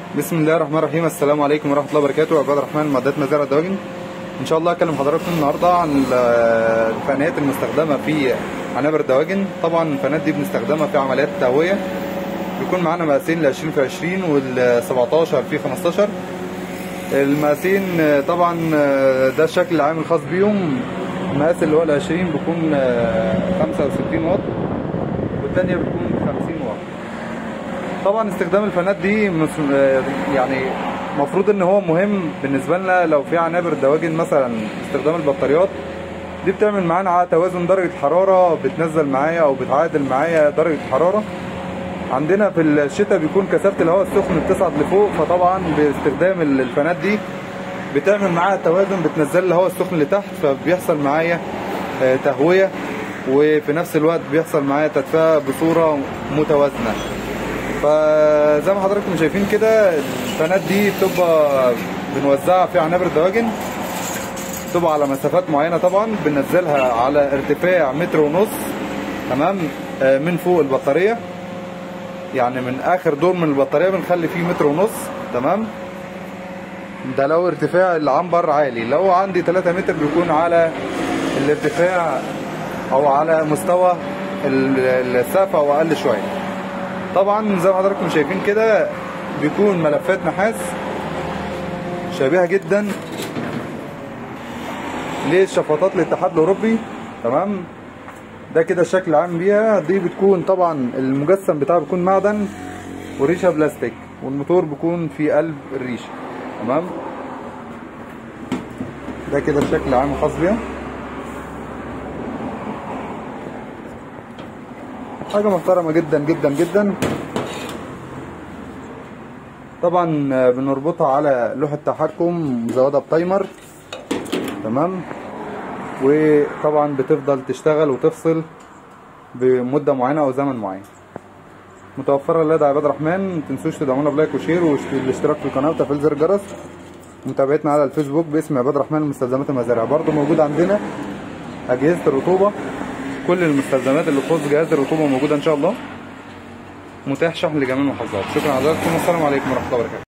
بسم الله الرحمن الرحيم. السلام عليكم ورحمه الله وبركاته. عباد الرحمن معدات مزارع الدواجن. ان شاء الله هكلم حضراتكم النهارده عن الفنيات المستخدمه في عنابر الدواجن. طبعا الفنيات دي بنستخدمها في عمليات التهويه. بيكون معانا مقاسين ل 20 في 20 وال 17 في 15. المقاسين طبعا ده الشكل العام الخاص بيهم. المقاس اللي هو ال 20 بيكون 65 واط والثانيه بتكون 50 واط. طبعا استخدام الفنات دي يعني المفروض ان هو مهم بالنسبه لنا. لو في عنابر دواجن مثلا استخدام البطاريات دي بتعمل معانا على توازن درجه الحراره، بتنزل معايا او بتعادل معايا درجه الحراره. عندنا في الشتاء بيكون كثافه الهواء السخن بتصعد لفوق، فطبعا باستخدام الفنات دي بتعمل معاها توازن، بتنزل الهواء السخن لتحت، فبيحصل معايا تهويه وفي نفس الوقت بيحصل معايا تدفئه بصوره متوازنه. فزي ما حضراتكم شايفين كده الفنات دي بتبقى بنوزعها في عنابر الدواجن، بتبقى على مسافات معينه. طبعا بننزلها على ارتفاع 1.5 متر، تمام، من فوق البطاريه. يعني من اخر دور من البطاريه بنخلي فيه 1.5 متر، تمام. ده لو ارتفاع العنبر عالي. لو عندي 3 متر بيكون على الارتفاع او على مستوى السقف او اقل شويه. طبعا زي ما حضراتكم شايفين كده بيكون ملفات نحاس شبيهه جدا لشفاطات الاتحاد الاوروبي، تمام. ده كده الشكل العام بيها. دي بتكون طبعا المجسم بتاعها بيكون معدن وريشه بلاستيك، والموتور بيكون في قلب الريشه، تمام. ده كده الشكل العام الخاص بيها. حاجه محترمه جدا جدا جدا. طبعا بنربطها على لوحه تحكم مزوده بتايمر، تمام. وطبعا بتفضل تشتغل وتفصل بمده معينه او زمن معين. متوفره لدى عباد الرحمن. متنسوش تدعمونا بلايك وشير والاشتراك في القناه وتفعيل زر الجرس. متابعتنا على الفيسبوك باسم عباد الرحمن لمستلزمات المزارع. برضو موجود عندنا اجهزه الرطوبه، كل المستلزمات اللي تخص جهاز الرطوبه موجوده ان شاء الله، متاح شحن لجميع المحافظات. شكرا لحضراتكم والسلام عليكم ورحمه الله وبركاته.